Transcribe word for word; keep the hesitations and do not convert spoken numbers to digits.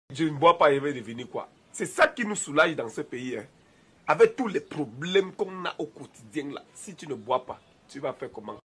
Je ne bois pas, il va devenir quoi? C'est ça qui nous soulage dans ce pays. Hein. Avec tous les problèmes qu'on a au quotidien là. Si tu ne bois pas, tu vas faire comment?